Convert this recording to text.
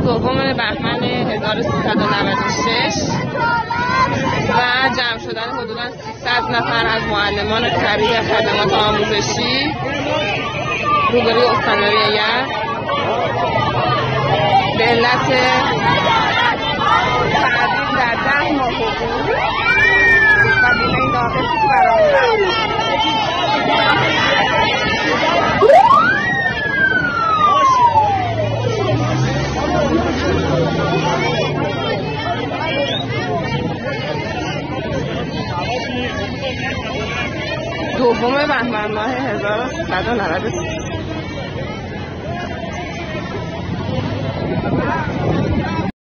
دوم بهمن 1396 و جمع شدن حدوداً 300 نفر از معلمان طبیب خدمات آموزشی روبروی استانداری یزد به علت تعدیل در 10 ماه حقوق و بیمه ناقصی که برامون رفت. دوم بهمن ماه 1393